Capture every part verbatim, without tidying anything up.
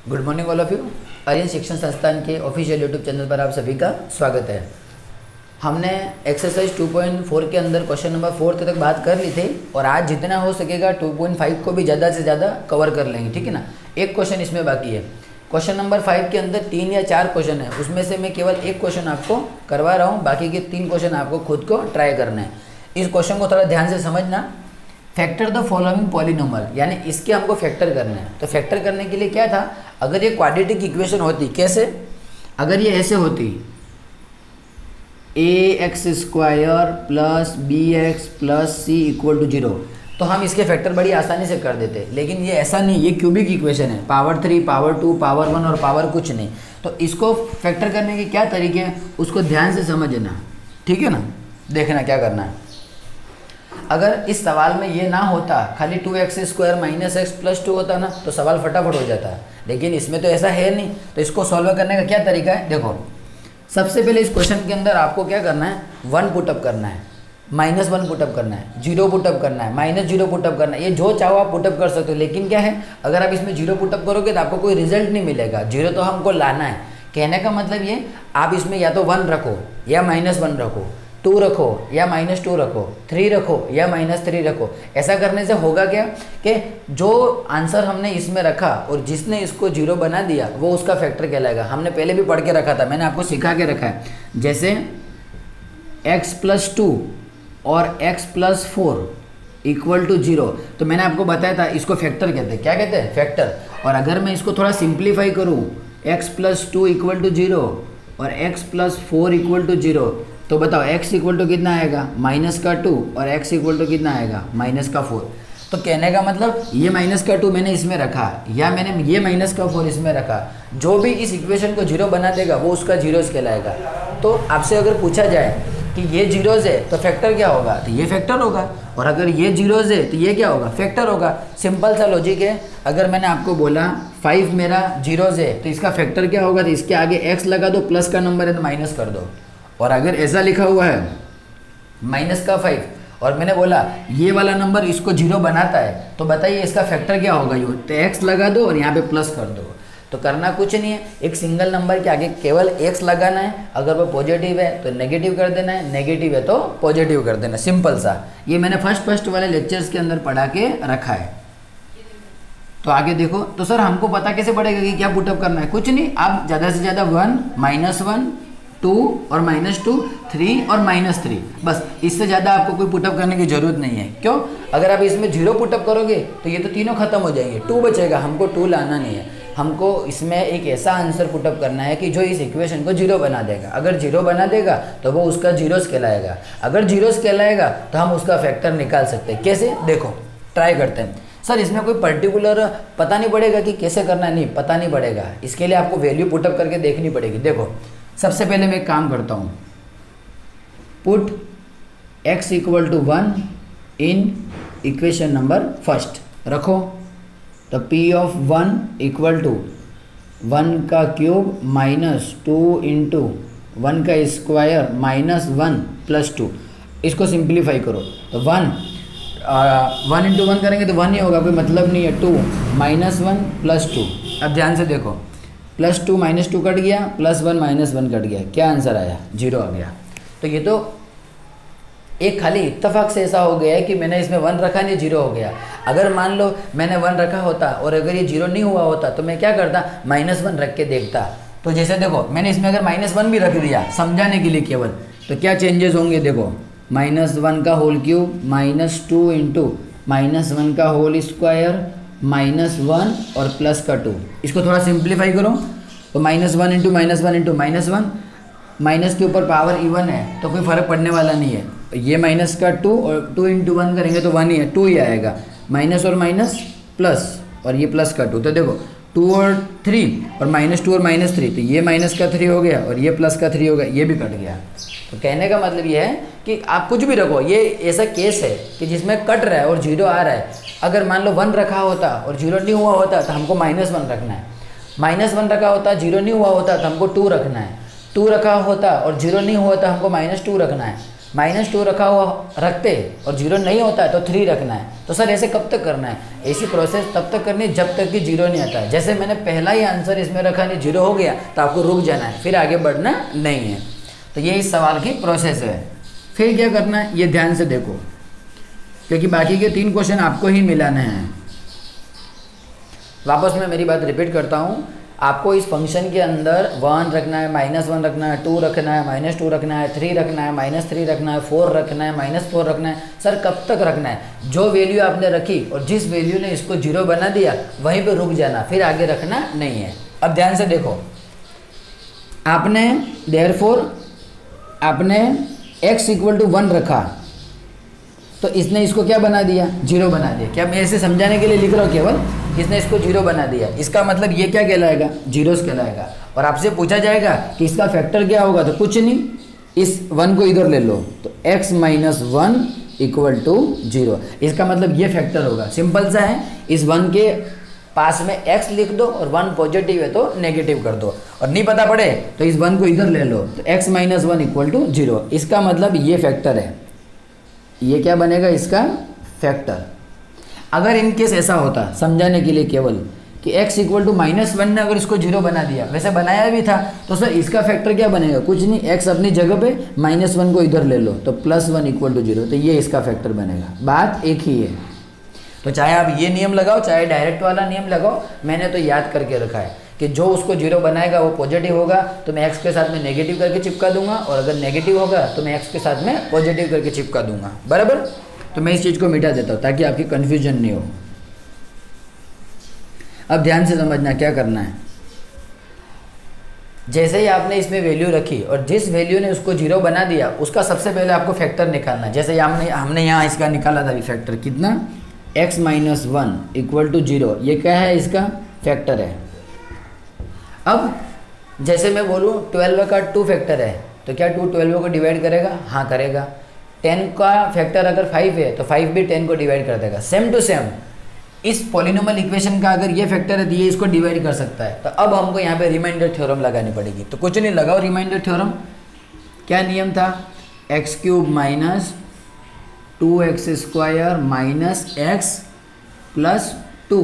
Good morning all of you. Aryan शिक्षण संस्थान के ऑफिशियल यूट्यूब चैनल पर आप सभी का स्वागत है। हमने एक्सरसाइज टू पॉइंट फोर के अंदर क्वेश्चन नंबर फोर तक बात कर ली थी और आज जितना हो सकेगा टू पॉइंट फाइव को भी ज़्यादा से ज़्यादा कवर कर लेंगे, ठीक है ना। एक क्वेश्चन इसमें बाकी है। क्वेश्चन नंबर फाइव के अंदर तीन या चार क्वेश्चन है, उसमें से मैं केवल एक क्वेश्चन आपको करवा रहा हूँ, बाकी के तीन क्वेश्चन आपको खुद को ट्राई करना है। इस क्वेश्चन को थोड़ा ध्यान से समझना। फैक्टर द फॉलोइंग पॉलिनोमल, यानी इसके हमको फैक्टर करना है। तो फैक्टर करने के लिए क्या था, अगर ये क्वाड्रेटिक इक्वेशन होती, कैसे, अगर ये ऐसे होती a x square plus b x plus c equal to zero, तो हम इसके फैक्टर बड़ी आसानी से कर देते। लेकिन ये ऐसा नहीं, ये क्यूबिक इक्वेशन है, power three, power two, power one और पावर कुछ नहीं। तो इसको फैक्टर करने के क्या तरीके हैं उसको ध्यान से समझना, ठीक है ना। देखना क्या करना है। अगर इस सवाल में ये ना होता, खाली two x square minus x plus two होता ना, तो सवाल फटाफट हो जाता है। लेकिन इसमें तो ऐसा है नहीं। तो इसको सॉल्व करने का क्या तरीका है, देखो। सबसे पहले इस क्वेश्चन के अंदर आपको क्या करना है, वन पुटअप करना है, माइनस वन पुटअप करना है, जीरो पुटअप करना है, माइनस जीरो पुटअप करना है। ये जो चाहो आप पुटअप कर सकते हो। लेकिन क्या है, अगर आप इसमें जीरो पुटअप करोगे तो आपको कोई रिजल्ट नहीं मिलेगा। जीरो तो हमको लाना है। कहने का मतलब ये, आप इसमें या तो वन रखो या माइनस वन रखो, टू रखो या माइनस टू रखो, थ्री रखो या माइनस थ्री रखो। ऐसा करने से होगा क्या कि जो आंसर हमने इसमें रखा और जिसने इसको जीरो बना दिया वो उसका फैक्टर कहलाएगा। हमने पहले भी पढ़ के रखा था, मैंने आपको सिखा के रखा है। जैसे x प्लस टू और x plus four equal to zero, तो मैंने आपको बताया था इसको फैक्टर कहते हैं। क्या कहते हैं, फैक्टर। और अगर मैं इसको थोड़ा सिंप्लीफाई करूँ, x plus two equal to zero और x plus four equal to zero, तो बताओ x इक्वल टू कितना आएगा, माइनस का टू, और x इक्वल टू कितना आएगा, माइनस का फोर। तो कहने का मतलब ये माइनस का टू मैंने इसमें रखा या मैंने ये माइनस का फोर इसमें रखा, जो भी इस इक्वेशन को जीरो बना देगा वो उसका जीरोस कहलाएगा। तो आपसे अगर पूछा जाए कि ये जीरोस है तो फैक्टर क्या होगा, तो ये फैक्टर होगा। और अगर ये जीरोस है तो ये क्या होगा, फैक्टर होगा। सिंपल सा लॉजिक है। अगर मैंने आपको बोला फाइव मेरा जीरोस है तो इसका फैक्टर क्या होगा, तो इसके आगे एक्स लगा दो, प्लस का नंबर है तो माइनस कर दो। और अगर ऐसा लिखा हुआ है माइनस का फाइव और मैंने बोला ये वाला नंबर इसको जीरो बनाता है, तो बताइए इसका फैक्टर क्या होगा। ये तो एक्स लगा दो और यहाँ पे प्लस कर दो। तो करना कुछ नहीं है, एक सिंगल नंबर के आगे केवल एक्स लगाना है। अगर वो पॉजिटिव है तो नेगेटिव कर देना है, नेगेटिव है तो पॉजिटिव कर देना। सिंपल सा। ये मैंने फर्स्ट फर्स्ट वाले लेक्चर्स के अंदर पढ़ा के रखा है। तो आगे देखो। तो सर हमको पता कैसे पड़ेगा कि क्या पुटअप करना है, कुछ नहीं। आप ज़्यादा से ज़्यादा वन, माइनस वन, टू और माइनस टू, थ्री और माइनस थ्री, बस। इससे ज़्यादा आपको कोई पुटअप करने की ज़रूरत नहीं है। क्यों, अगर आप इसमें जीरो पुटअप करोगे तो ये तो तीनों खत्म हो जाएंगे, टू बचेगा। हमको टू लाना नहीं है, हमको इसमें एक ऐसा आंसर पुटअप करना है कि जो इस इक्वेशन को जीरो बना देगा। अगर जीरो बना देगा तो वो उसका जीरोस कहलाएगा। अगर जीरोस कहलाएगा तो हम उसका फैक्टर निकाल सकते हैं। कैसे, देखो ट्राई करते हैं। सर इसमें कोई पर्टिकुलर पता नहीं पड़ेगा कि कैसे करना है, नहीं पता नहीं पड़ेगा। इसके लिए आपको वैल्यू पुटअप करके देखनी पड़ेगी। देखो सबसे पहले मैं एक काम करता हूँ, put x equal to one in equation number first रखो। तो p of one equal to one का cube minus two into one का square minus one plus two. इसको सिंप्लीफाई करो तो वन वन इंटू वन करेंगे तो वन ही होगा, कोई मतलब नहीं है। Two minus one plus two. अब ध्यान से देखो, plus two minus two cut गया, plus one minus one cut गया, क्या आंसर आया, जीरो आ गया। तो ये तो एक खाली इत्तेफाक से ऐसा हो गया है कि मैंने इसमें वन रखा नहीं, जीरो हो गया। अगर मान लो मैंने वन रखा होता और अगर ये जीरो नहीं हुआ होता तो मैं क्या करता, माइनस वन रख के देखता। तो जैसे देखो मैंने इसमें अगर माइनस वन भी रख दिया समझाने के लिए केवल, तो क्या चेंजेस होंगे, देखो माइनस वन का whole cube minus two into minus one का होल स्क्वायर माइनस वन और प्लस का टू। इसको थोड़ा सिंप्लीफाई करो तो minus one into minus one into minus one, minus के ऊपर पावर इवन है तो कोई फ़र्क पड़ने वाला नहीं है। ये माइनस का टू और टू इंटू वन करेंगे तो वन ही है, टू ही आएगा। माइनस और माइनस प्लस और ये प्लस का टू, तो देखो टू और थ्री और माइनस टू और माइनस थ्री, तो ये माइनस का थ्री हो गया और ये प्लस का थ्री हो गया, ये भी कट गया। तो कहने का मतलब ये है कि आप कुछ भी रखो, ये ऐसा केस है कि जिसमें कट रहा है और जीरो आ रहा है। अगर मान लो वन रखा होता और जीरो नहीं हुआ होता तो हमको माइनस वन रखना है। माइनस वन रखा होता, जीरो नहीं हुआ होता तो हमको टू रखना है। टू रखा होता और जीरो नहीं हुआ तो हमको माइनस टू रखना है। माइनस टू रखा हुआ रखते और जीरो नहीं होता है तो थ्री रखना है। तो सर ऐसे कब तक करना है? ऐसी प्रोसेस तब तक करनी है जब तक कि जीरो नहीं आता है। जैसे मैंने पहला ही आंसर इसमें रखा नहीं, जीरो हो गया तो आपको रुक जाना है, फिर आगे बढ़ना नहीं है। तो ये इस सवाल की प्रोसेस है। फिर क्या करना है ये ध्यान से देखो, क्योंकि बाकी के तीन क्वेश्चन आपको ही मिलाने हैं। वापस मैं मेरी बात रिपीट करता हूँ, आपको इस फंक्शन के अंदर वन रखना है, माइनस वन रखना है, टू रखना है, माइनस टू रखना है, थ्री रखना है, माइनस थ्री रखना है, फोर रखना है, माइनस फोर रखना है। सर कब तक रखना है? जो वैल्यू आपने रखी और जिस वैल्यू ने इसको जीरो बना दिया वहीं पे रुक जाना, फिर आगे रखना नहीं है। अब ध्यान से देखो, आपने देयरफॉर आपने x इक्वल टू वन रखा तो इसने इसको क्या बना दिया? जीरो बना दिया। क्या मैं इसे समझाने के लिए लिख रहा हूँ केवल, इसने इसको जीरो बना दिया। इसका मतलब ये क्या कहलाएगा? जीरोस कहलाएगा। और आपसे पूछा जाएगा कि इसका फैक्टर क्या होगा, तो कुछ नहीं, इस वन को इधर ले लो तो x minus one equal to zero. इसका मतलब ये फैक्टर होगा। सिंपल सा है, इस वन के पास में x लिख दो और वन पॉजिटिव है तो नेगेटिव कर दो, और नहीं पता पड़े तो इस वन को इधर ले लो तो x minus one equal to zero. इसका मतलब ये फैक्टर है, ये क्या बनेगा? इसका फैक्टर। अगर इन केस ऐसा होता, समझाने के लिए केवल, कि x equal to minus one ने अगर इसको जीरो बना दिया, वैसे बनाया भी था, तो सर इसका फैक्टर क्या बनेगा? कुछ नहीं, x अपनी जगह पे, माइनस वन को इधर ले लो तो plus one equal to zero, तो ये इसका फैक्टर बनेगा। बात एक ही है। तो चाहे आप ये नियम लगाओ चाहे डायरेक्ट वाला नियम लगाओ, मैंने तो याद करके रखा है कि जो उसको जीरो बनाएगा वो पॉजिटिव होगा तो मैं x के साथ में नेगेटिव करके चिपका दूंगा, और अगर नेगेटिव होगा तो मैं x के साथ में पॉजिटिव करके चिपका दूंगा। बराबर? तो मैं इस चीज़ को मिटा देता हूँ ताकि आपकी कन्फ्यूजन नहीं हो। अब ध्यान से समझना क्या करना है। जैसे ही आपने इसमें वैल्यू रखी और जिस वैल्यू ने उसको जीरो बना दिया उसका सबसे पहले आपको फैक्टर निकालना है। जैसे हमने हमने यहाँ इसका निकाला था अभी फैक्टर, कितना? x minus one equal to zero. ये क्या है? इसका फैक्टर है। अब जैसे मैं बोलूँ ट्वेल्व का टू फैक्टर है तो क्या टू ट्वेल्व को डिवाइड करेगा? हाँ करेगा। टेन का फैक्टर अगर फाइव है तो फाइव भी टेन को डिवाइड कर देगा। सेम टू सेम इस पॉलिनोमियल इक्वेशन का अगर ये फैक्टर है तो ये इसको डिवाइड कर सकता है। तो अब हमको यहाँ पे रिमाइंडर थ्योरम लगानी पड़ेगी। तो कुछ नहीं, लगाओ रिमाइंडर थ्योरम। क्या नियम था? X cube minus two x square minus x plus two,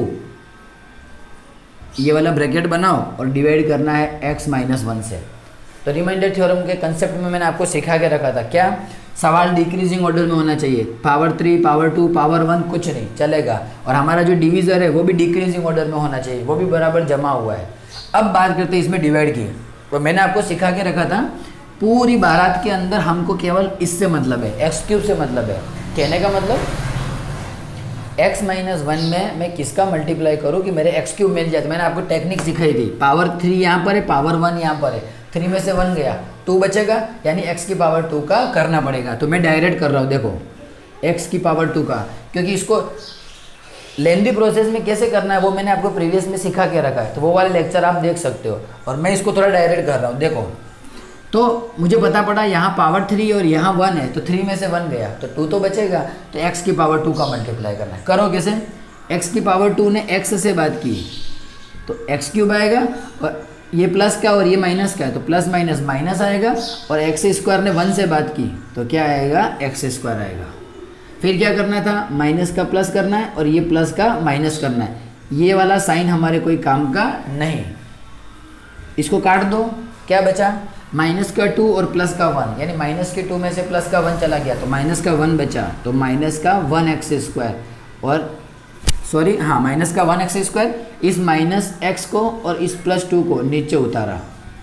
ये वाला ब्रैकेट बनाओ और डिवाइड करना है x माइनस वन से। तो रिमाइंडर थ्योरम के कंसेप्ट में मैंने आपको सिखा के रखा था, क्या सवाल डिक्रीजिंग ऑर्डर में होना चाहिए, power three, power two, power one कुछ नहीं चलेगा, और हमारा जो डिवीज़र है वो भी डिक्रीजिंग ऑर्डर में होना चाहिए, वो भी बराबर जमा हुआ है। अब बात करते हैं इसमें डिवाइड की। तो मैंने आपको सिखा के रखा था पूरी बारात के अंदर हमको केवल इससे मतलब है, एक्स क्यूब से मतलब है। कहने का मतलब x माइनस वन में मैं किसका मल्टीप्लाई करूँ कि मेरे एक्स क्यूब मिल जाए। तो मैंने आपको टेक्निक सिखाई थी, पावर थ्री यहाँ पर है, पावर वन यहाँ पर है, थ्री में से वन गया, टू बचेगा, यानी x की पावर टू का करना पड़ेगा। तो मैं डायरेक्ट कर रहा हूँ, देखो x की पावर टू का, क्योंकि इसको लेंदी प्रोसेस में कैसे करना है वो मैंने आपको प्रीवियस में सिखा के रखा है, तो वो वाले लेक्चर आप देख सकते हो। और मैं इसको थोड़ा डायरेक्ट कर रहा हूँ। देखो तो मुझे पता पड़ा यहाँ पावर थ्री और यहाँ वन है, तो थ्री में से वन गया तो टू तो बचेगा, तो x की पावर टू का मल्टीप्लाई करना है। करो कैसे? x की पावर टू ने x से बात की तो x क्यूब आएगा, और ये प्लस का और ये माइनस का है तो प्लस माइनस माइनस आएगा, और एक्स स्क्वायर ने वन से बात की तो क्या आएगा? एक्स स्क्वायर आएगा। फिर क्या करना था? माइनस का प्लस करना है और ये प्लस का माइनस करना है। ये वाला साइन हमारे कोई काम का नहीं, इसको काट दो। क्या बचा? माइनस का टू और प्लस का वन, यानी माइनस के टू में से प्लस का वन चला गया तो माइनस का वन बचा, तो माइनस का वन एक्स स्क्वायर, और सॉरी हाँ माइनस का वन एक्स स्क्वायर, इस माइनस एक्स को और इस प्लस टू को नीचे उतारा।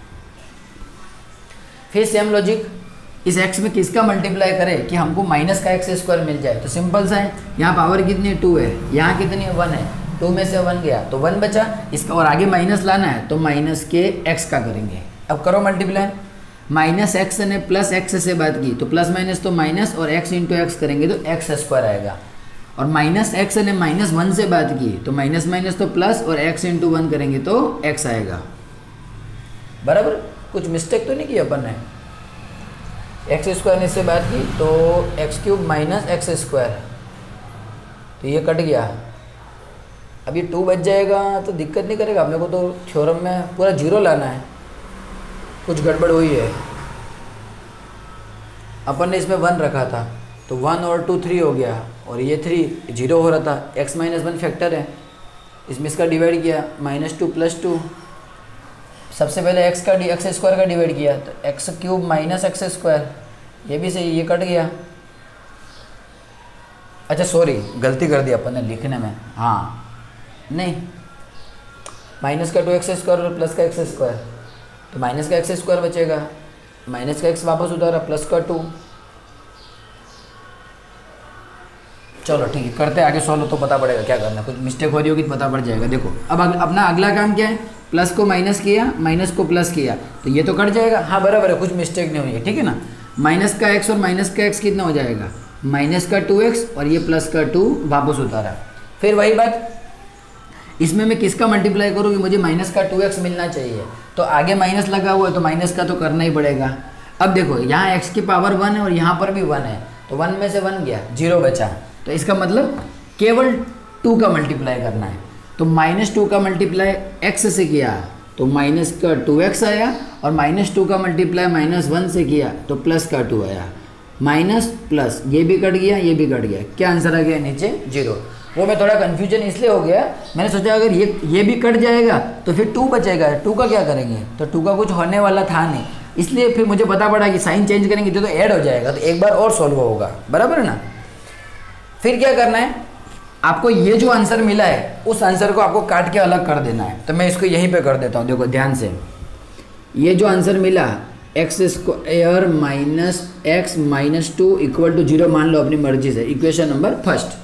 फिर सेम लॉजिक, इस x में किसका मल्टीप्लाई करें कि हमको माइनस का एक्स स्क्वायर मिल जाए। तो सिंपल सा है, यहाँ पावर कितनी है? टू है, यहाँ कितनी है? वन है, टू में से वन गया तो वन बचा, इसका और आगे माइनस लाना है तो माइनस के x का करेंगे। अब करो मल्टीप्लाई, माइनस एक्स ने प्लस एक्स से बात की तो प्लस माइनस तो माइनस, और x इंटू एक्स करेंगे तो एक्स स्क्वायर आएगा। और माइनस एक्स ने माइनस वन से बात की तो माइनस माइनस तो प्लस, और x इंटू वन करेंगे तो x आएगा। बराबर? कुछ मिस्टेक तो नहीं की अपन ने? एक्स स्क्वायर ने इससे बात की तो x cube minus x square, तो ये कट गया। अब ये टू बच जाएगा तो दिक्कत नहीं करेगा अपने को, तो थ्योरम में पूरा जीरो लाना है। कुछ गड़बड़ हुई है, अपन ने इसमें वन रखा था तो वन और टू थ्री हो गया, और ये थ्री जीरो हो रहा था, एक्स माइनस वन फैक्टर है, इसमें इसका डिवाइड किया माइनस टू प्लस टू, सबसे पहले एक्स का एक्स स्क्वायर का डिवाइड किया तो x cube minus x square, ये भी सही, ये कट गया। अच्छा सॉरी गलती कर दी अपन ने लिखने में, हाँ नहीं, माइनस का टू एक्स स्क्वायर और प्लस का एक्स स्क्वायर, तो माइनस का एक्स स्क्वायर बचेगा, माइनस का एक्स वापस उतारा, प्लस का टू। चलो ठीक है, करते आगे सॉल्व तो पता पड़ेगा क्या करना, कुछ मिस्टेक हो रही होगी तो पता पड़ जाएगा। देखो अब अग, अपना अगला काम क्या है, प्लस को माइनस किया, माइनस को प्लस किया, तो ये तो कट जाएगा, हाँ बराबर है, कुछ मिस्टेक नहीं हुई है, ठीक है ना। माइनस का एक्स और माइनस का एक्स कितना हो जाएगा, माइनस का टू एक्स और ये प्लस का टू वापस उतारा। फिर वही बात, इसमें मैं किसका मल्टीप्लाई करूँ कि मुझे माइनस का टू एक्स मिलना चाहिए, तो आगे माइनस लगा हुआ है तो माइनस का तो करना ही पड़ेगा। अब देखो यहाँ एक्स की पावर वन है और यहाँ पर भी वन है, तो वन में से वन गया, जीरो बचा, तो इसका मतलब केवल टू का मल्टीप्लाई करना है। तो माइनस टू का मल्टीप्लाई एक्स से किया तो माइनस का टू एक्स आया, और माइनस टू का मल्टीप्लाई माइनस वन से किया तो प्लस का टू आया, माइनस प्लस, ये भी कट गया, ये भी कट गया, क्या आंसर आ गया नीचे, जीरो। वो मैं थोड़ा कन्फ्यूजन इसलिए हो गया, मैंने सोचा अगर ये ये भी कट जाएगा तो फिर टू बचेगा, टू का क्या करेंगे, तो टू का कुछ होने वाला था नहीं, इसलिए फिर मुझे पता पड़ा कि साइन चेंज करेंगे तो, तो ऐड हो जाएगा, तो एक बार और सॉल्व होगा, बराबर है ना। फिर क्या करना है, आपको ये जो आंसर मिला है उस आंसर को आपको काट के अलग कर देना है, तो मैं इसको यहीं पे कर देता हूँ। देखो ध्यान से, ये जो आंसर मिला x square minus x minus two equal to zero मान लो अपनी मर्जी से, इक्वेशन नंबर फर्स्ट।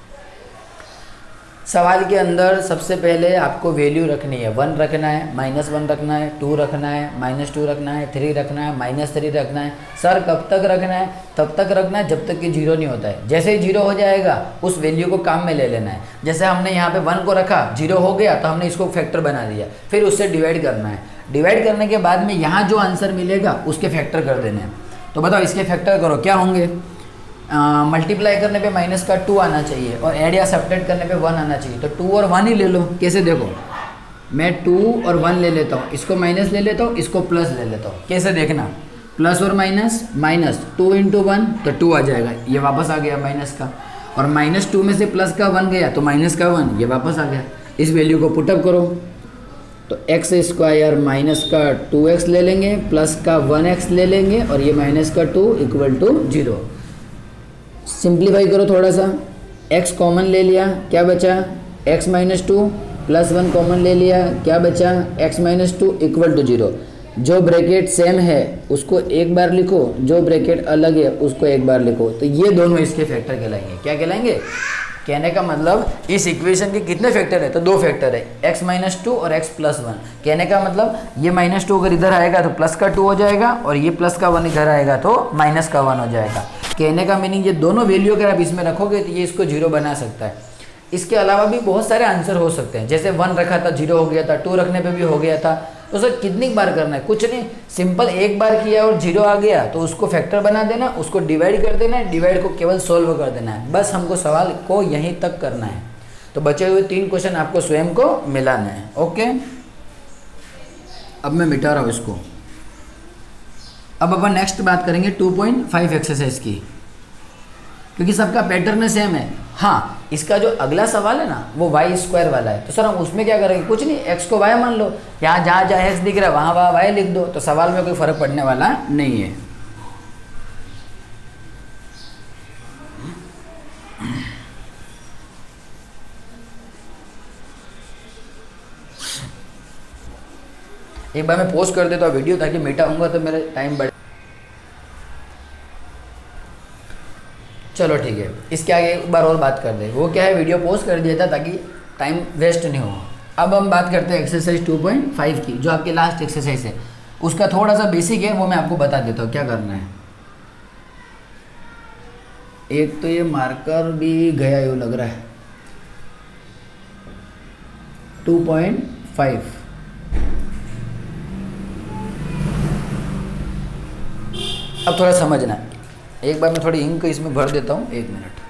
सवाल के अंदर सबसे पहले आपको वैल्यू रखनी है, वन रखना है, माइनस वन रखना है, टू रखना है, माइनस टू रखना है, थ्री रखना है, माइनस थ्री रखना है। सर कब तक रखना है, तब तक रखना है जब तक कि जीरो नहीं होता है। जैसे ही जीरो हो जाएगा उस वैल्यू को काम में ले लेना है। जैसे हमने यहाँ पे वन को रखा, जीरो हो गया तो हमने इसको फैक्टर बना दिया, फिर उससे डिवाइड करना है। डिवाइड करने के बाद में यहाँ जो आंसर मिलेगा उसके फैक्टर कर देने हैं। तो बताओ इसके फैक्टर करो, क्या होंगे, मल्टीप्लाई करने पे माइनस का टू आना चाहिए और ऐड या सब्ट्रैक्ट करने पे वन आना चाहिए, तो टू और वन ही ले लो। कैसे, देखो मैं टू और वन ले लेता हूँ, इसको माइनस ले लेता हूँ, इसको प्लस ले लेता हूँ। कैसे देखना, प्लस और minus, minus two into one तो टू आ जाएगा, ये वापस आ गया माइनस का, और माइनस टू में से प्लस का वन गया तो माइनस का वन, ये वापस आ गया। इस वैल्यू को पुटअप करो तो एक्स स्क्वायर माइनस का टू एक्स ले लेंगे, प्लस का वन एक्स ले लेंगे, और ये माइनस का two equal to zero. Simplify करो थोड़ा सा, x कॉमन ले लिया, क्या बचा, x minus two, plus one common ले लिया, क्या बचा, x minus two equal to zero. जो ब्रैकेट सेम है उसको एक बार लिखो, जो ब्रैकेट अलग है उसको एक बार लिखो, तो ये दोनों इसके फैक्टर कहलाएंगे। क्या कहलाएंगे, कहने का मतलब इस इक्वेशन के कितने फैक्टर है, तो दो फैक्टर है, x माइनस टू और x प्लस वन। कहने का मतलब ये माइनस टू अगर इधर आएगा तो प्लस का टू हो जाएगा, और ये प्लस का वन इधर आएगा तो माइनस का वन हो जाएगा। कहने का मीनिंग ये दोनों वैल्यू अगर आप इसमें रखोगे तो ये इसको जीरो बना सकता है। इसके अलावा भी बहुत सारे आंसर हो सकते हैं, जैसे वन रखा था जीरो हो गया था, टू रखने पे भी हो गया था। तो सर कितनी बार करना है, कुछ नहीं, सिंपल एक बार किया और जीरो आ गया तो उसको फैक्टर बना देना, उसको डिवाइड कर देना है, डिवाइड को केवल सोल्व कर देना है, बस हमको सवाल को यहीं तक करना है। तो बचे हुए तीन क्वेश्चन आपको स्वयं को मिलाना है। ओके, अब मैं मिटा रहा हूँ इसको। अब अपन नेक्स्ट बात करेंगे टू पॉइंट फाइव एक्सरसाइज की, क्योंकि सबका पैटर्न सेम है। हाँ, इसका जो अगला सवाल है ना वो वाई स्क्वायर वाला है, तो सर हम उसमें क्या करेंगे, कुछ नहीं, एक्स को वाई मान लो, यहाँ जहाँ जहाँ एक्स दिख रहा है वहाँ वहाँ वाई लिख दो, तो सवाल में कोई फर्क पड़ने वाला नहीं है। एक बार मैं पोस्ट कर देता हूँ वीडियो, ताकि मिटाऊंगा तो मेरा टाइम बढ़े। चलो ठीक है, इसके आगे एक बार और बात कर दे। वो क्या है, वीडियो पोस्ट कर दिया था ताकि टाइम वेस्ट नहीं हो। अब हम बात करते हैं एक्सरसाइज टू पॉइंट फाइव की, जो आपकी लास्ट एक्सरसाइज है। उसका थोड़ा सा बेसिक है, वो मैं आपको बता देता हूँ क्या करना है। एक तो ये मार्कर भी गया यूँ लग रहा है, टू पॉइंट फाइव। अब थोड़ा समझना, एक बार मैं थोड़ी इंक इसमें भर देता हूँ, एक मिनट।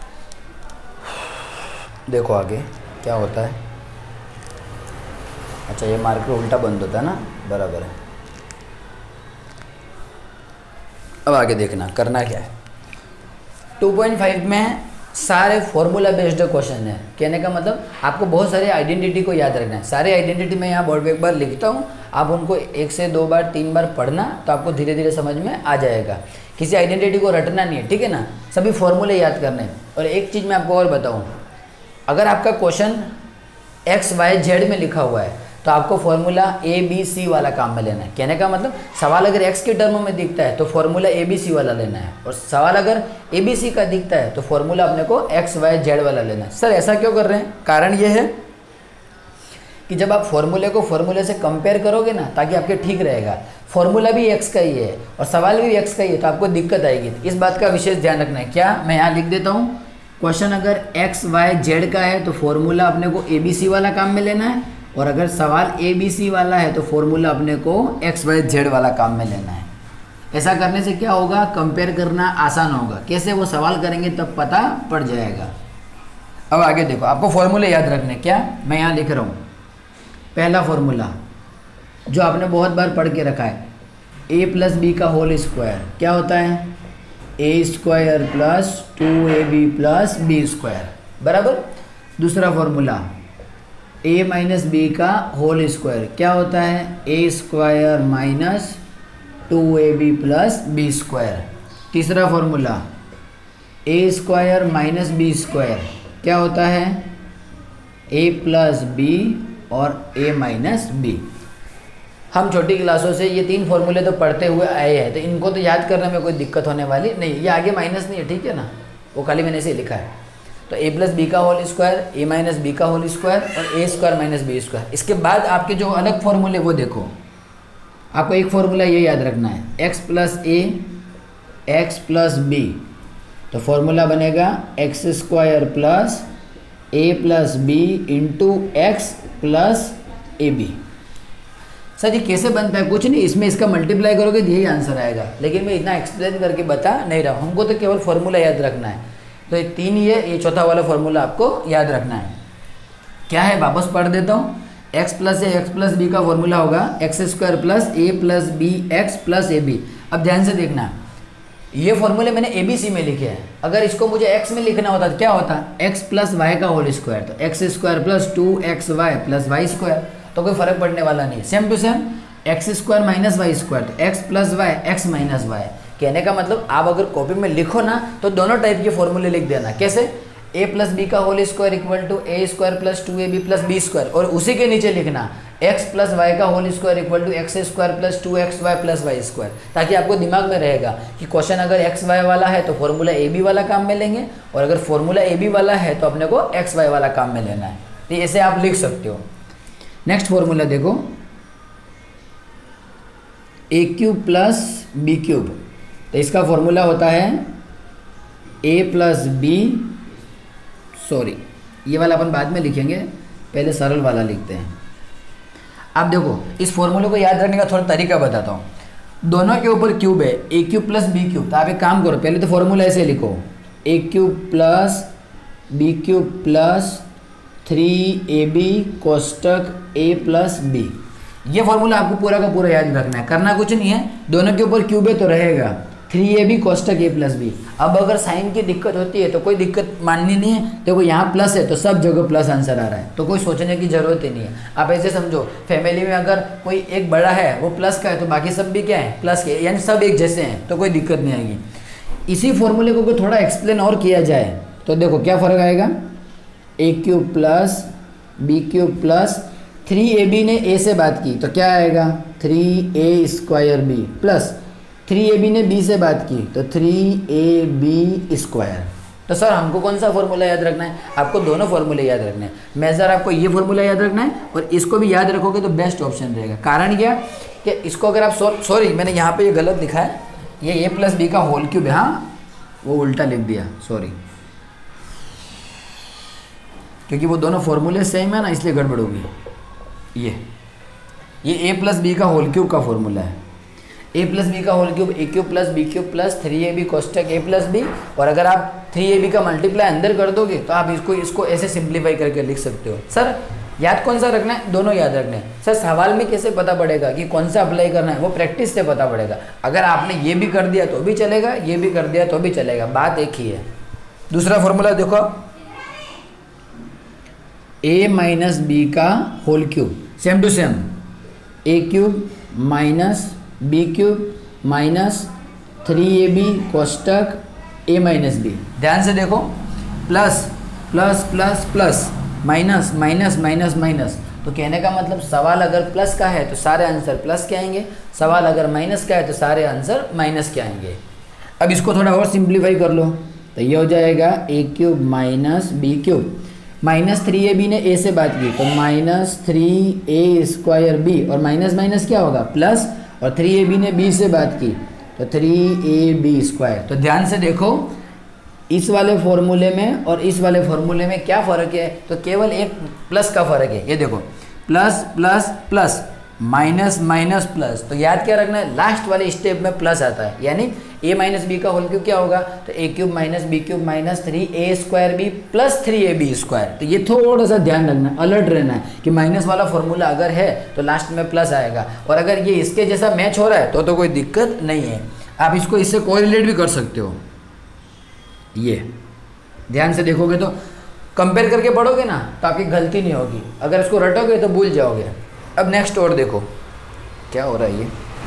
देखो आगे क्या होता है। अच्छा ये मार्कर उल्टा बंद होता है ना, बराबर है। अब आगे देखना करना क्या है। टू पॉइंट फाइव में सारे फॉर्मूला बेस्ड क्वेश्चन है। कहने का मतलब आपको बहुत सारे आइडेंटिटी को याद रखना है। सारे आइडेंटिटी मैं यहाँ बोर्ड पे एक बार लिखता हूँ, आप उनको एक से दो बार तीन बार पढ़ना, तो आपको धीरे धीरे समझ में आ जाएगा। किसी आइडेंटिटी को रटना नहीं है, ठीक है ना, सभी फॉर्मूले याद करने हैं। और एक चीज़ मैं आपको और बताऊँ, अगर आपका क्वेश्चन एक्स वाई जेड में लिखा हुआ है तो आपको फॉर्मूला ए बी सी वाला काम में लेना है। कहने का मतलब सवाल अगर एक्स के टर्मों में दिखता है तो फॉर्मूला ए बी सी वाला लेना है, और सवाल अगर ए बी सी का दिखता है तो फॉर्मूला अपने को एक्स वाई जेड वाला लेना है। सर ऐसा क्यों कर रहे हैं? कारण ये है कि जब आप फॉर्मूले को फॉर्मूले से कंपेयर करोगे ना, ताकि आपके ठीक रहेगा, फॉर्मूला भी एक्स का ही है और सवाल भी एक्स का ही है, तो आपको दिक्कत आएगी। इस बात का विशेष ध्यान रखना है। क्या मैं यहाँ लिख देता हूँ, क्वेश्चन अगर एक्स वाई जेड का है तो फॉर्मूला अपने को ए बी सी वाला काम में लेना है, और अगर सवाल ए बी सी वाला है तो फॉर्मूला अपने को एक्स वाई जेड वाला काम में लेना है। ऐसा करने से क्या होगा, कंपेयर करना आसान होगा। कैसे? वो सवाल करेंगे तब पता पड़ जाएगा। अब आगे देखो, आपको फॉर्मूले याद रखने। क्या मैं यहाँ लिख रहा हूँ, पहला फॉर्मूला जो आपने बहुत बार पढ़ के रखा है, ए प्लस बी का होल स्क्वायर क्या होता है, a square plus two A B plus B square, बराबर। दूसरा फॉर्मूला a माइनस बी का होल स्क्वायर क्या होता है, a square minus two A B plus B square. तीसरा formula a square minus b square क्या होता है, ए प्लस बी और ए माइनस बी। हम छोटी क्लासों से ये तीन फॉर्मूले तो पढ़ते हुए आए हैं, तो इनको तो याद करने में कोई दिक्कत होने वाली नहीं। ये आगे माइनस नहीं है, ठीक है ना, वो खाली मैंने ऐसे लिखा है। तो ए प्लस बी का whole square, a minus b का होल स्क्वायर और a square minus b square. इसके बाद आपके जो अलग फॉर्मूले वो देखो, आपको एक फॉर्मूला ये याद रखना है, x plus a x plus b, तो फॉर्मूला बनेगा x square plus a plus b into x plus a b. Sir ये कैसे बनता है? कुछ नहीं, इसमें इसका मल्टीप्लाई करोगे यही आंसर आएगा, लेकिन मैं इतना एक्सप्लेन करके बता नहीं रहा हूँ, हमको तो केवल फॉर्मूला याद रखना है। तो ये तीन ही है, ये चौथा वाला फॉर्मूला आपको याद रखना है। क्या है, वापस पढ़ देता हूँ। X plus a x plus b का फॉर्मूला होगा x square plus a plus b x plus a b. अब ध्यान से देखना, ये फॉर्मूले मैंने ए बी सी में लिखे हैं। अगर इसको मुझे एक्स में लिखना होता तो क्या होता, एक्स प्लस वाई का होल स्क्वायर, तो x square plus two x Y plus Y square, तो कोई फर्क पड़ने वाला नहीं। Same to same x square minus y square, तो x plus y x minus y. कहने का मतलब आप अगर कॉपी में लिखो ना तो दोनों टाइप के फॉर्मूले लिख देना। कैसे, ए प्लस बी का whole square equal to a square plus two A B plus B square, और उसी के नीचे लिखना एक्स प्लस वाई का whole square equal to x square plus two x Y plus Y square, ताकि आपको दिमाग में रहेगा कि क्वेश्चन अगर एक्स वाई वाला है तो फॉर्मूला ए बी वाला काम में लेंगे, और अगर फॉर्मूला ए बी वाला है तो अपने को एक्स वाई वाला काम में लेना है। तो ऐसे आप लिख सकते हो। नेक्स्ट फॉर्मूला देखो, a cube plus b cube, तो इसका फॉर्मूला होता है ए प्लस बी, सॉरी ये वाला अपन बाद में लिखेंगे, पहले सरल वाला लिखते हैं। आप देखो इस फॉर्मूले को याद रखने का थोड़ा तरीका बताता हूँ। दोनों के ऊपर क्यूब है, a cube plus b cube, तो आप एक काम करो, पहले तो फॉर्मूला ऐसे लिखो, a cube plus b cube plus three a b कोष्टक ए प्लस बी। ये फॉर्मूला आपको पूरा का पूरा याद रखना है, करना कुछ नहीं है। दोनों के ऊपर क्यूब है तो रहेगा थ्री ए बी कोष्टक ए प्लस बी। अब अगर साइन की दिक्कत होती है तो कोई दिक्कत माननी नहीं है। देखो यहाँ प्लस है तो सब जगह प्लस आंसर आ रहा है, तो कोई सोचने की जरूरत ही नहीं है। आप ऐसे समझो, फैमिली में अगर कोई एक बड़ा है वो प्लस का है तो बाकी सब भी क्या है, प्लस के, यानी सब एक जैसे हैं, तो कोई दिक्कत नहीं आएगी। इसी फॉर्मूले को थोड़ा एक्सप्लेन और किया जाए तो देखो क्या फ़र्क आएगा, a cube plus b cube plus three a b ने ए से बात की तो क्या आएगा, three a square b plus three a b ने बी से बात की तो थ्री ए बी स्क्वायर। तो सर हमको कौन सा फॉर्मूला याद रखना है? आपको दोनों फॉर्मूले याद रखने हैं। मेजर आपको ये फॉर्मूला याद रखना है और इसको भी याद रखोगे तो बेस्ट ऑप्शन रहेगा। कारण क्या कि इसको अगर आप सॉरी मैंने यहाँ पे ये गलत लिखा है, ये ए प्लस बी का होल क्यूब है, हाँ वो उल्टा लिख दिया, सॉरी, क्योंकि वो दोनों फॉर्मूले सेम है ना इसलिए गड़बड़ होगी। ये ये ए प्लस बी का होल क्यूब का फॉर्मूला है, ए प्लस बी का whole cube, a cube plus b cube plus three a b कोष्टक ए प्लस बी। और अगर आप थ्री ए बी का मल्टीप्लाई अंदर कर दोगे तो आप इसको इसको ऐसे सिंप्लीफाई करके लिख सकते हो। सर याद कौन सा रखना है? दोनों याद रखना है। सर सवाल में कैसे पता पड़ेगा कि कौन सा अप्लाई करना है? वो प्रैक्टिस से पता पड़ेगा। अगर आपने ये भी कर दिया तो भी चलेगा, ये भी कर दिया तो भी चलेगा, बात एक ही है। दूसरा फॉर्मूला देखो, ए माइनस बी का whole cube, same to same, a cube minus b cube minus three a b कोष्टक ए माइनस बी। ध्यान से देखो, plus plus plus plus minus minus minus minus. तो कहने का मतलब सवाल अगर प्लस का है तो सारे आंसर प्लस के आएंगे, सवाल अगर माइनस का है तो सारे आंसर माइनस के आएंगे। अब इसको थोड़ा और सिंप्लीफाई कर लो तो ये हो जाएगा a cube minus b cube, minus three a b ने ए से बात की तो minus three a square b, और माइनस माइनस क्या होगा? प्लस, और थ्री ए बी ने बी से बात की तो थ्री ए बी स्क्वायर। तो ध्यान से देखो, इस वाले फॉर्मूले में और इस वाले फॉर्मूले में क्या फ़र्क है? तो केवल एक प्लस का फ़र्क है। ये देखो, plus plus plus minus minus plus. तो याद क्या रखना है? लास्ट वाले स्टेप में प्लस आता है, यानी ए माइनस बी का होल क्यूब क्या होगा? तो a cube minus b cube minus three a square b plus three a b square. तो ये थोड़ा सा ध्यान रखना है, अलर्ट रहना है कि माइनस वाला फॉर्मूला अगर है तो लास्ट में प्लस आएगा, और अगर ये इसके जैसा मैच हो रहा है तो तो कोई दिक्कत नहीं है। आप इसको इससे कोरिलेट भी कर सकते हो। ये ध्यान से देखोगे तो कंपेयर करके पढ़ोगे ना तो आपकी गलती नहीं होगी, अगर इसको रटोगे तो भूल जाओगे। अब नेक्स्ट और देखो क्या हो रहा है। ये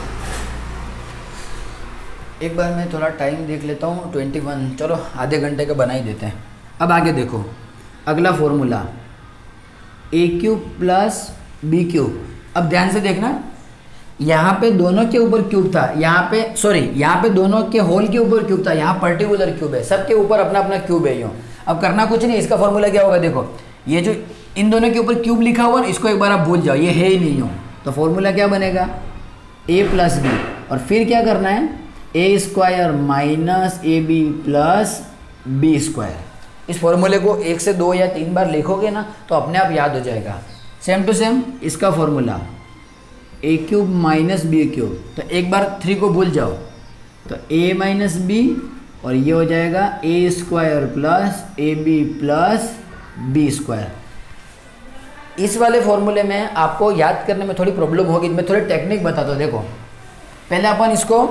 एक बार मैं थोड़ा टाइम देख लेता हूँ, ट्वेंटी वन, चलो आधे घंटे का बना ही देते हैं। अब आगे देखो, अगला formula a cube plus b cube. अब ध्यान से देखना, यहाँ पे दोनों के ऊपर क्यूब था, यहाँ पे सॉरी यहाँ पे दोनों के होल के ऊपर क्यूब था, यहाँ पर्टिकुलर क्यूब है, सबके ऊपर अपना अपना क्यूब है। यूँ अब करना कुछ नहीं, इसका फॉर्मूला क्या होगा? देखो, ये जो इन दोनों के ऊपर क्यूब लिखा हुआ है इसको एक बार आप भूल जाओ, ये है ही नहीं यूँ। तो फॉर्मूला क्या बनेगा? ए प्लस बी, और फिर क्या करना है? A square minus a B plus B square. इस फॉर्मूले को एक से दो या तीन बार लिखोगे ना तो अपने आप याद हो जाएगा। सेम टू सेम इसका formula a cube minus b cube. तो एक बार थ्री को भूल जाओ तो ए माइनस बी, और ये हो जाएगा a square plus a B plus B square. इस वाले फॉर्मूले में आपको याद करने में थोड़ी प्रॉब्लम होगी, मैं थोड़ी टेक्निक बताता हूँ। देखो, पहले अपन इसको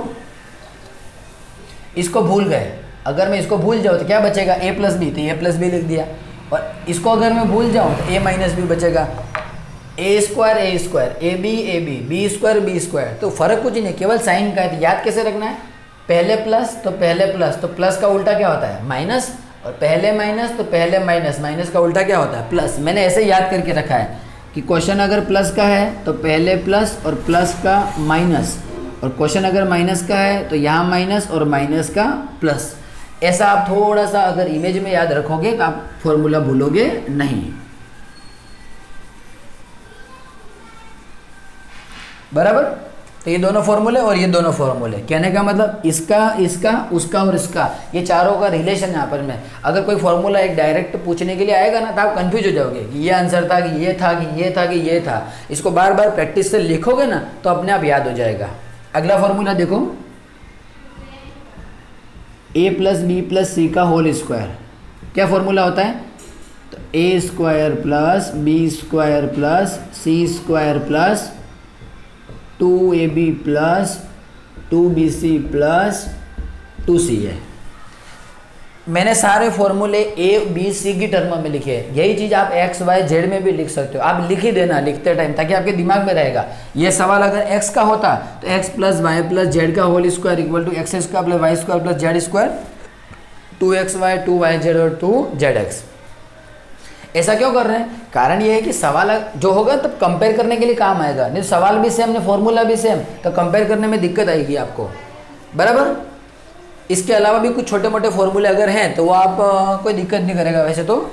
इसको भूल गए, अगर मैं इसको भूल जाऊँ तो क्या बचेगा? ए प्लस बी, तो ए प्लस बी लिख दिया, और इसको अगर मैं भूल जाऊँ तो ए माइनस बी बचेगा, A square A square, A B A B, B square B square. तो फर्क कुछ नहीं, केवल साइन का है। तो याद कैसे रखना है? पहले प्लस तो पहले प्लस, तो प्लस का उल्टा क्या होता है? माइनस, और पहले माइनस तो पहले माइनस, माइनस का उल्टा क्या होता है? प्लस। मैंने ऐसे याद करके रखा है कि क्वेश्चन अगर प्लस का है तो पहले प्लस और प्लस का माइनस, और क्वेश्चन अगर माइनस का है तो यहाँ माइनस और माइनस का प्लस। ऐसा आप थोड़ा सा अगर इमेज में याद रखोगे तो आप फॉर्मूला भूलोगे नहीं। बराबर? तो ये दोनों फॉर्मूले और ये दोनों फॉर्मूले, कहने का मतलब इसका इसका उसका और इसका, ये चारों का रिलेशन यहाँ पर में। अगर कोई फॉर्मूला एक डायरेक्ट पूछने के लिए आएगा ना तो आप कंफ्यूज हो जाओगे कि ये आंसर था कि ये था कि ये था कि ये था। इसको बार बार प्रैक्टिस से लिखोगे ना तो अपने आप याद हो जाएगा। अगला फॉर्मूला देखो, A plus B plus C का होल स्क्वायर। क्या फॉर्मूला होता है? तो A square plus B square plus C square plus two A B plus two B C plus two C है। मैंने सारे फॉर्मूले ए बी सी की टर्म में लिखे हैं। यही चीज़ आप एक्स वाई जेड में भी लिख सकते हो। आप लिख ही देना लिखते टाइम, ताकि आपके दिमाग में रहेगा। ये सवाल अगर एक्स का होता तो x plus Y plus Z का whole square equal to x square plus Y square plus Z square, two x Y two Y Z और टू जेड एक्स। ऐसा क्यों कर रहे हैं? कारण ये है कि सवाल जो होगा तब कंपेयर करने के लिए काम आएगा। नहीं सवाल भी सेम, नहीं फॉर्मूला भी सेम, तो कंपेयर करने में दिक्कत आएगी आपको। बराबर? इसके अलावा भी कुछ छोटे मोटे फॉर्मूले अगर हैं तो वो आप आ, कोई दिक्कत नहीं करेगा वैसे तो।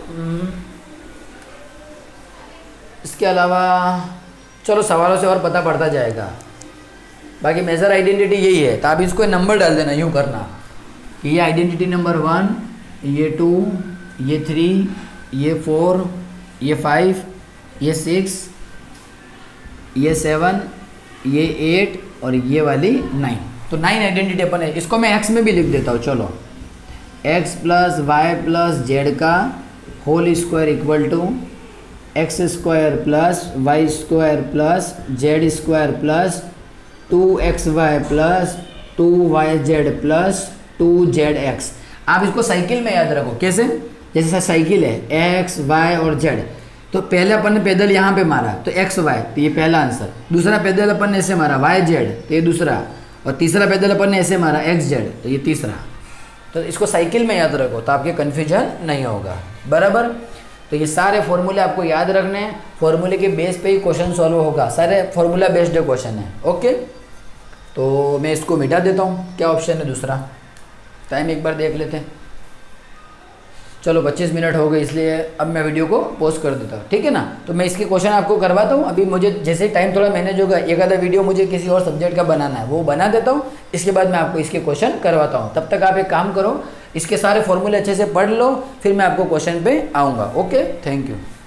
इसके अलावा चलो सवालों से और पता पड़ता जाएगा। बाकी मेजर आइडेंटिटी यही है, तो आप इसको नंबर डाल देना, यूँ करना कि ये आइडेंटिटी नंबर वन, ये टू, ये थ्री, ये फोर, ये फाइव, ये सिक्स, ये सेवन, ये एट और ये वाली नाइन। तो नाइन आइडेंटिटी अपन है। इसको मैं एक्स में भी लिख देता हूँ। चलो, X plus Y plus Z का whole square equal to x square plus Y square plus Z square plus two x Y plus two Y Z plus two Z X. आप इसको साइकिल में याद रखो। कैसे? जैसे साइकिल है x Y और जेड, तो पहले अपन ने पैदल यहाँ पे मारा तो एक्स वाई, तो ये पहला आंसर। दूसरा पैदल अपन ने ऐसे मारा वाई जेड, तो ये दूसरा। और तीसरा पैदल अपन ने ऐसे मारा एक्स जेड, तो ये तीसरा। तो इसको साइकिल में याद रखो तो आपके कन्फ्यूजन नहीं होगा। बराबर? तो ये सारे फॉर्मूले आपको याद रखने हैं, फॉर्मूले के बेस पे ही क्वेश्चन सॉल्व होगा। सारे फॉर्मूला बेस्ड क्वेश्चन है। ओके, तो मैं इसको मिटा देता हूँ। क्या ऑप्शन है दूसरा? टाइम एक बार देख लेते हैं। चलो पच्चीस मिनट हो गए, इसलिए अब मैं वीडियो को पोस्ट कर देता हूँ, ठीक है ना। तो मैं इसके क्वेश्चन आपको करवाता हूँ। अभी मुझे जैसे टाइम थोड़ा मैनेज होगा, एक आधा वीडियो मुझे किसी और सब्जेक्ट का बनाना है, वो बना देता हूँ। इसके बाद मैं आपको इसके क्वेश्चन करवाता हूँ। तब तक आप एक काम करो, इसके सारे फॉर्मूले अच्छे से पढ़ लो, फिर मैं आपको क्वेश्चन पे आऊँगा। Okay, thank you.